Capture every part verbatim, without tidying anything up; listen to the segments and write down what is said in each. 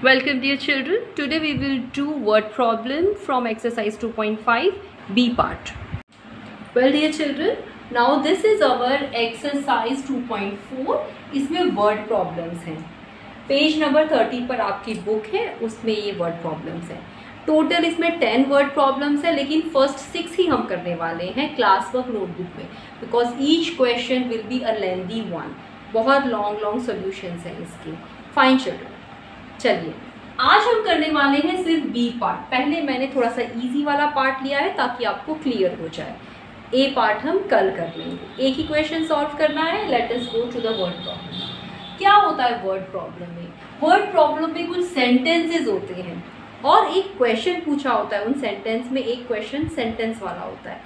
Welcome dear children. Today we will do word problem from exercise two point five B part. Well dear children, now this is our exercise two point four. इसमें word problems हैं. Page number thirty पर आपकी book है, उसमें ये word problems हैं. Total इसमें ten word problems है, लेकिन फर्स्ट सिक्स ही हम करने वाले हैं क्लास वर्क नोटबुक में, because each question will be a lengthy one. बहुत लॉन्ग लॉन्ग सोल्यूशंस हैं इसके. फाइन चिल्ड्रन, चलिए आज हम करने वाले हैं सिर्फ बी पार्ट. पहले मैंने थोड़ा सा इजी वाला पार्ट लिया है ताकि आपको क्लियर हो जाए. ए पार्ट हम कल कर लेंगे. एक ही क्वेश्चन सॉल्व करना है. Let us go to the word problem. क्या होता है वर्ड प्रॉब्लम में? वर्ड प्रॉब्लम में कुछ सेंटेंसेस होते हैं और एक क्वेश्चन पूछा होता है. उन सेंटेंस में एक क्वेश्चन सेंटेंस वाला होता है,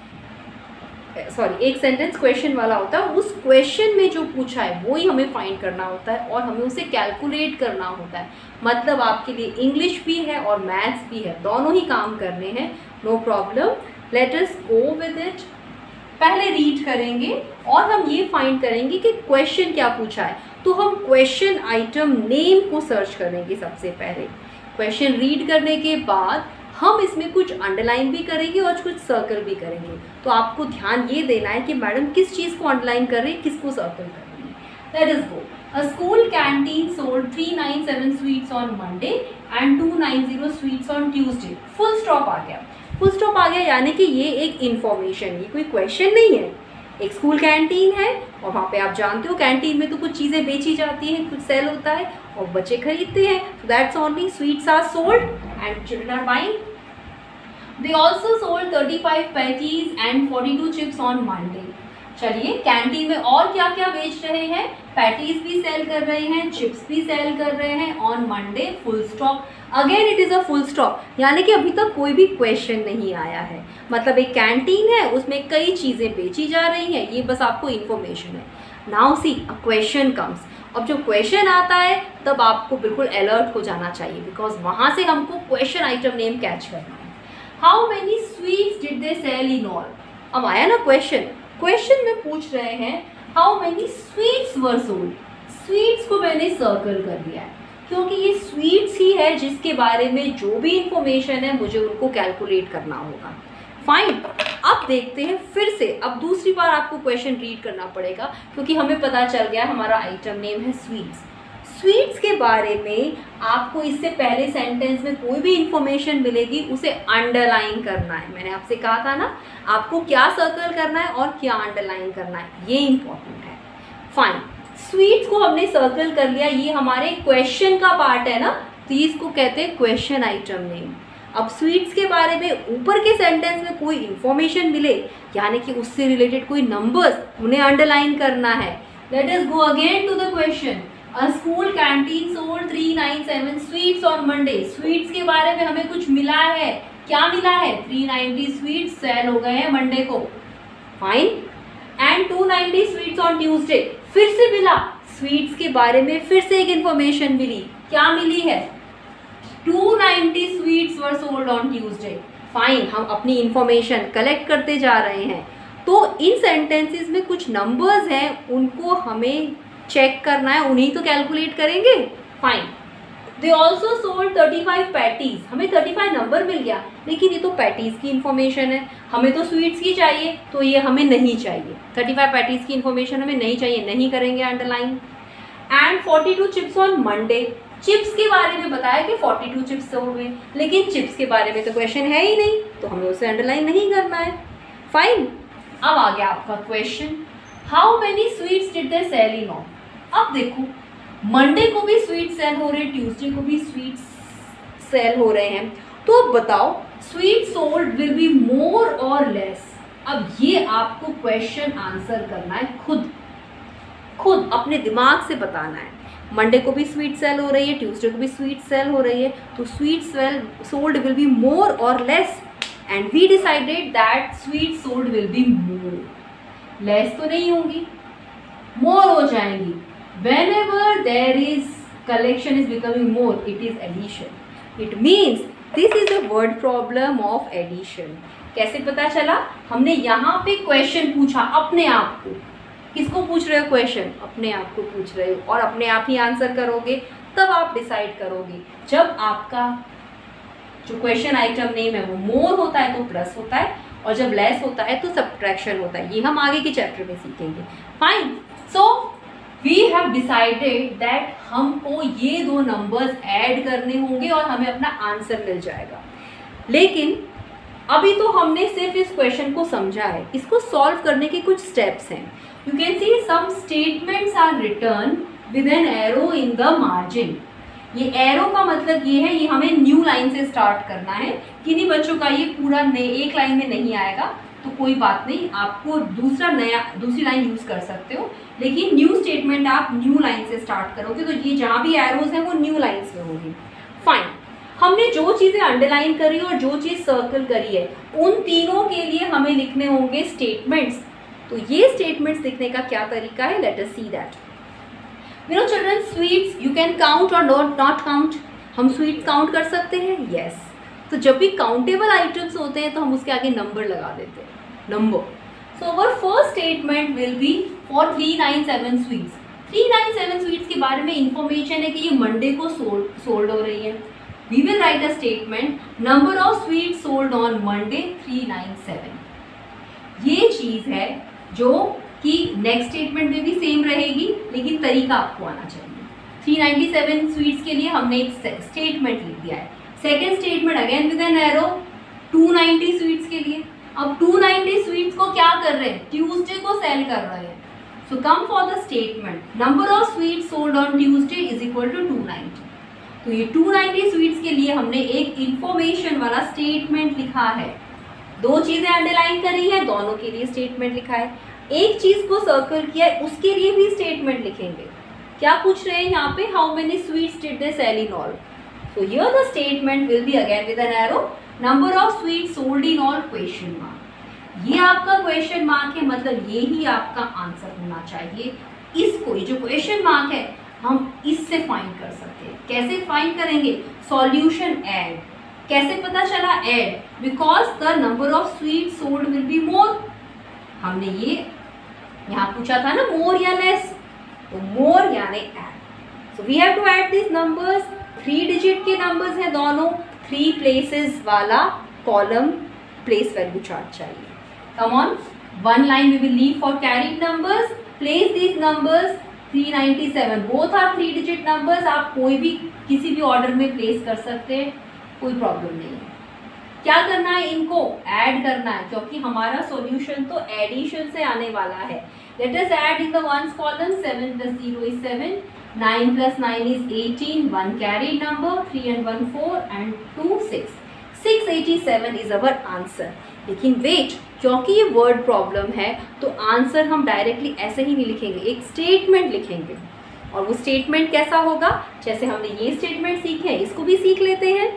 सॉरी एक सेंटेंस क्वेश्चन वाला होता है. उस क्वेश्चन में जो पूछा है वो ही हमें फाइंड करना होता है और हमें उसे कैलकुलेट करना होता है. मतलब आपके लिए इंग्लिश भी है और मैथ्स भी है, दोनों ही काम करने हैं. No problem, let us go with it. पहले रीड करेंगे और हम ये फाइंड करेंगे कि क्वेश्चन क्या पूछा है. तो हम क्वेश्चन आइटम नेम को सर्च करेंगे सबसे पहले. क्वेश्चन रीड करने के बाद हम इसमें कुछ अंडरलाइन भी करेंगे और कुछ सर्कल भी करेंगे. तो आपको ध्यान ये देना है कि मैडम किस चीज़ को अंडरलाइन कर रही है, किसको सर्कल कर रही है. Let us go. A school canteen sold three nine seven sweets on Monday and two nine zero sweets on Tuesday. Full stop आ गया. फुल स्टॉप आ गया यानी कि ये एक इन्फॉर्मेशन, ये कोई क्वेश्चन नहीं है. एक स्कूल कैंटीन है और वहाँ पे आप जानते हो कैंटीन में तो कुछ चीज़ें बेची जाती हैं, कुछ सेल होता है और बच्चे खरीदते हैं. So that's only sweets are sold and children are buying. They also sold thirty-five patties and forty-two chips on Monday. चलिए कैंटीन में और क्या क्या बेच रहे हैं? पैटीज भी सेल कर रहे हैं, चिप्स भी सेल कर रहे हैं on Monday. Full stop. Again it is a full stop, यानी कि अभी तक कोई भी क्वेश्चन नहीं आया है. मतलब एक कैंटीन है, उसमें कई चीज़ें बेची जा रही हैं, ये बस आपको इन्फॉर्मेशन है. Now see a question comes. अब जो क्वेश्चन आता है तब आपको बिल्कुल अलर्ट हो जाना चाहिए, बिकॉज वहाँ से हमको क्वेश्चन आइटम नेम कैच करना है. How many sweets did they sell in all? अब आया ना क्वेश्चन. क्वेश्चन में पूछ रहे हैं how many sweets were sold. Sweets को मैंने सर्कल कर दिया है क्योंकि ये स्वीट्स ही है जिसके बारे में जो भी इंफॉर्मेशन है मुझे उनको कैलकुलेट करना होगा. फाइन. अब देखते हैं फिर से. अब दूसरी बार आपको क्वेश्चन रीड करना पड़ेगा क्योंकि हमें पता चल गया हमारा आइटम नेम है स्वीट्स. स्वीट्स के बारे में आपको इससे पहले सेंटेंस में कोई भी इंफॉर्मेशन मिलेगी उसे अंडरलाइन करना है. मैंने आपसे कहा था ना आपको क्या सर्कल करना है और क्या अंडरलाइन करना है, ये इंपॉर्टेंट है. फाइन. स्वीट्स को हमने सर्कल कर लिया. ये हमारे क्वेश्चन का पार्ट है ना, तो इसको कहते हैं क्वेश्चन आइटम नेम. अब स्वीट्स के बारे में ऊपर के सेंटेंस में कोई इंफॉर्मेशन मिले यानी कि उससे रिलेटेड कोई नंबर्स, उन्हें अंडरलाइन करना है. Let us go again to the question. A school canteen sold three ninety-seven sweets on Monday. Sweets के बारे में हमें कुछ मिला है. क्या मिला है? three ninety स्वीट्स सेल हो गए हैं मंडे को. Fine. And two ninety sweets on Tuesday. फिर से मिला. स्वीट्स के बारे में फिर से एक इंफॉर्मेशन मिली. क्या मिली है? two ninety sweets were sold on Tuesday. Fine. हम अपनी इंफॉर्मेशन कलेक्ट करते जा रहे हैं. तो इन सेंटेंसेस में कुछ नंबर्स हैं, उनको हमें चेक करना है, उन्हीं तो कैलकुलेट करेंगे. Fine. They also sold thirty-five patties. हमें thirty-five नंबर मिल गया, लेकिन ये तो पैटीज की इन्फॉर्मेशन है, हमें तो स्वीट्स की चाहिए, तो ये हमें नहीं चाहिए. thirty-five पैटीज की इन्फॉर्मेशन हमें नहीं चाहिए, नहीं करेंगे underline. And forty-two chips on Monday. Chips के बारे में बताया कि forty-two चिप्स हो गए, लेकिन चिप्स के बारे में तो क्वेश्चन है ही नहीं, तो हमें उसे अंडरलाइन नहीं करना है. फाइन. अब आ गया आपका question. How many sweets did they sell in all. अब देखो मंडे को भी स्वीट सेल हो रहे हैं, ट्यूसडे को भी स्वीट्स सेल हो रहे हैं, तो अब बताओ sweet sold will be more और लेस. अब ये आपको क्वेश्चन आंसर करना है खुद खुद अपने दिमाग से बताना है. मंडे को भी स्वीट सेल हो रही है, ट्यूसडे को भी स्वीट सेल हो रही है, तो sweet sale sold will be more और less. And we decided that sweet sold will be more. Less तो नहीं होंगी, मोर हो जाएंगी. Whenever there is collection is becoming more, it is addition. It means this is a word problem of addition. कैसे पता चला? हमने यहाँ पे क्वेश्चन पूछा अपने आप को. किसको पूछ रहे हो क्वेश्चन? अपने आप को पूछ रहे हो और अपने आप ही आंसर करोगे तब आप डिसाइड करोगे। जब आपका जो क्वेश्चन आइटम नेम है वो मोर होता है तो प्लस होता है, और जब लेस होता है तो सब्ट्रैक्शन होता है। ये हम आगे के चैप्टर में सीखेंगे। Fine, so we have decided that हमको ये दो नंबर्स ऐड करने होंगे और हमें अपना आंसर मिल जाएगा। लेकिन अभी तो हमने सिर्फ इस क्वेश्चन को समझा है, इसको सॉल्व करने के कुछ स्टेप्स हैं। You can see some statements are return with an arrow in the margin. ये एरो का मतलब ये है, ये हमें न्यू लाइन से स्टार्ट करना है। किन्हीं बच्चों का ये पूरा एक लाइन में नहीं आएगा तो कोई बात नहीं, आपको दूसरा नया दूसरी लाइन यूज़ कर सकते हो, लेकिन न्यू स्टेटमेंट आप न्यू लाइन से स्टार्ट करोगे तो ये जहाँ भी एरोज हैं वो न्यू लाइन्स में होगी। फाइन, हमने जो चीज़ें अंडरलाइन करी और जो चीज़ सर्कल करी है उन तीनों के लिए हमें लिखने होंगे स्टेटमेंट्स। तो ये स्टेटमेंट्स लिखने का क्या तरीका है, let us see that. You know children, sweets you can count or not not count. हम स्वीट्स काउंट कर सकते हैं, यस yes. तो जब भी काउंटेबल आइटम्स होते हैं तो हम उसके आगे नंबर लगा देते हैं, number. So our first statement will be for three nine seven sweets. Three nine seven sweets के बारे में इंफॉर्मेशन है कि ये मंडे को सोल्ड सोल्ड हो रही है। We will write a statement, number of sweets sold on Monday three nine seven. ये चीज़ है जो कि नेक्स्ट स्टेटमेंट में भी सेम रहेगी, लेकिन तरीका आपको आना चाहिए। थ्री नाइन्टी सेवन स्वीट्स के लिए हमने एक स्टेटमेंट लिख दिया है। Second statement again with an arrow two ninety sweets के लिए। अब टू नाइन्टी स्वीट्स को क्या कर रहे हैं, ट्यूसडे को सेल कर रहे हैं। So come for the statement, number of sweets sold on Tuesday is equal to two ninety. तो ये टू नाइन्टी स्वीट्स के लिए हमने एक इंफॉर्मेशन वाला स्टेटमेंट लिखा है। दो चीज़ें अंडरलाइन करी है, दोनों के लिए स्टेटमेंट लिखा है। एक चीज को सर्कल किया है उसके लिए भी स्टेटमेंट लिखेंगे। क्या पूछ रहे हैं यहाँ पे, how many sweets did they sell in all. So here the statement will be again with an arrow, number of sweets sold in all question mark. ये आपका क्वेश्चन मार्क है, मतलब ये ही आपका आंसर होना चाहिए। इसको, ये जो क्वेश्चन मार्क है, हम इससे फाइंड कर सकते हैं। कैसे फाइंड करेंगे, सॉल्यूशन ऐड। कैसे पता चला add, because the number of sweets sold will be more. हमने ये यहाँ पूछा था ना, मोर या लेस, तो मोर यानी add. So we have to add this numbers. Three digit के नंबर्स हैं दोनों, थ्री प्लेसेस वाला कॉलम प्लेस वैल्यू चार्ट चाहिए। Come on, one line we will leave for carried numbers. Place this numbers three ninety seven, both are three digit numbers. आप कोई भी किसी भी ऑर्डर में प्लेस कर सकते हैं, कोई प्रॉब्लम नहीं है। क्या करना है, इनको ऐड करना है, क्योंकि हमारा सॉल्यूशन तो एडिशन से आने वाला है। Let us add in the ones column, seven plus zero is seven, nine plus nine is eighteen, one carried number, three and one four and two six, six eighty seven is our answer. लेकिन wait, क्योंकि ये word problem है तो answer हम directly ऐसे ही नहीं लिखेंगे, एक स्टेटमेंट लिखेंगे। और वो स्टेटमेंट कैसा होगा, जैसे हमने ये स्टेटमेंट सीखे हैं, इसको भी सीख लेते हैं।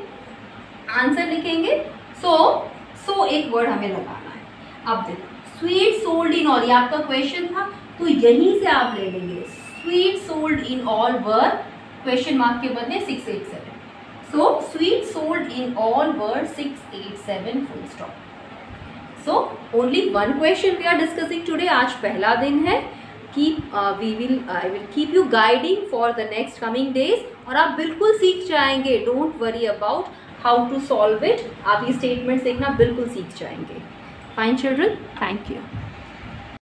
आंसर लिखेंगे, सो so, सो so एक वर्ड हमें लगाना है। अब देखो, स्वीट सोल्ड इन ऑल, ये आपका क्वेश्चन था, तो यहीं से आप ले लेंगे sweet sold in all were, question mark के बदले six eight seven. So sweet sold in all were six eight seven, full stop. So only one question we are discussing today. आज पहला दिन है। Keep we will I will keep you guiding for the next coming days, और आप बिल्कुल सीख जाएंगे। Don't worry about how to solve it, आप ये स्टेटमेंट्स देखना बिल्कुल सीख जाएंगे। Fine children, thank you.